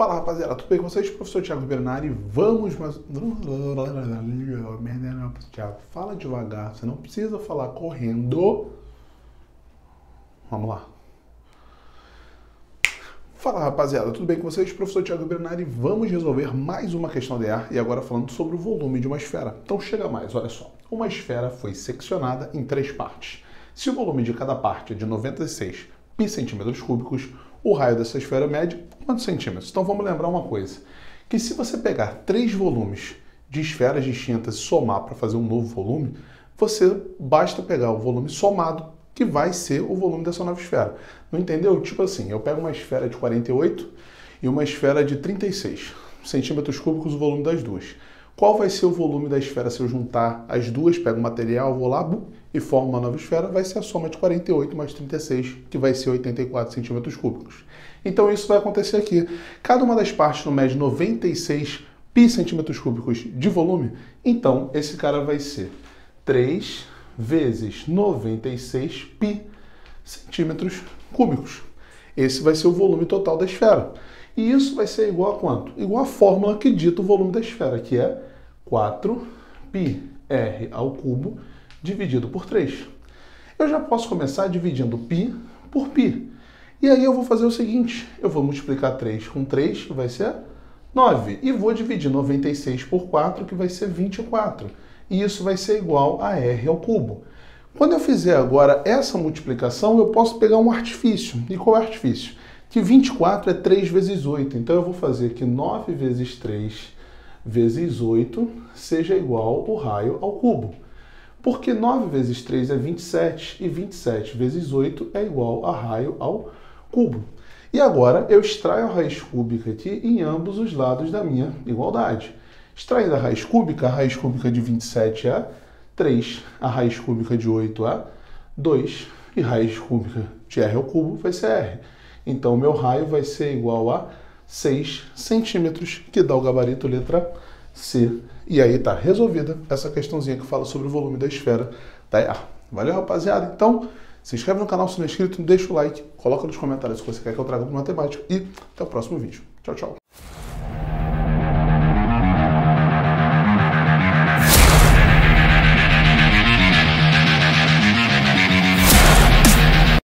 Fala rapaziada, tudo bem com vocês? Professor Thiago Bernardi, vamos mais... Thiago, fala devagar, você não precisa falar correndo. Vamos lá. Fala rapaziada, tudo bem com vocês? Professor Thiago Bernardi, vamos resolver mais uma questão de ar e agora falando sobre o volume de uma esfera. Então chega mais, olha só. Uma esfera foi seccionada em 3 partes. Se o volume de cada parte é de 96 pi centímetros cúbicos, o raio dessa esfera mede quantos centímetros? Então vamos lembrar uma coisa, que se você pegar 3 volumes de esferas distintas e somar para fazer um novo volume, você basta pegar o volume somado, que vai ser o volume dessa nova esfera. Não entendeu? Tipo assim, eu pego uma esfera de 48 e uma esfera de 36 centímetros cúbicos, o volume das duas. Qual vai ser o volume da esfera se eu juntar as duas, pego o material, vou lá e formo uma nova esfera? Vai ser a soma de 48 mais 36, que vai ser 84 centímetros cúbicos. Então isso vai acontecer aqui. Cada uma das partes não mede 96 pi centímetros cúbicos de volume, então esse cara vai ser 3 vezes 96 pi centímetros cúbicos. Esse vai ser o volume total da esfera. E isso vai ser igual a quanto? Igual a fórmula que dita o volume da esfera, que é 4πr ao cubo dividido por 3. Eu já posso começar dividindo π por π. E aí eu vou fazer o seguinte, eu vou multiplicar 3 com 3, que vai ser 9. E vou dividir 96 por 4, que vai ser 24. E isso vai ser igual a r ao cubo. Quando eu fizer agora essa multiplicação, eu posso pegar um artifício. E qual é o artifício? Que 24 é 3 vezes 8. Então eu vou fazer que 9 vezes 3 vezes 8 seja igual ao raio ao cubo. Porque 9 vezes 3 é 27 e 27 vezes 8 é igual a raio ao cubo. E agora eu extraio a raiz cúbica aqui em ambos os lados da minha igualdade. Extraindo a raiz cúbica de 27 é 3, a raiz cúbica de 8 é 2 e raiz cúbica de r ao cubo vai ser r. Então, o meu raio vai ser igual a 6 centímetros, que dá o gabarito letra C. E aí tá resolvida essa questãozinha que fala sobre o volume da esfera da ar. Valeu, rapaziada? Então, se inscreve no canal se não é inscrito, deixa o like, coloca nos comentários se você quer que eu traga para matemática e até o próximo vídeo. Tchau, tchau.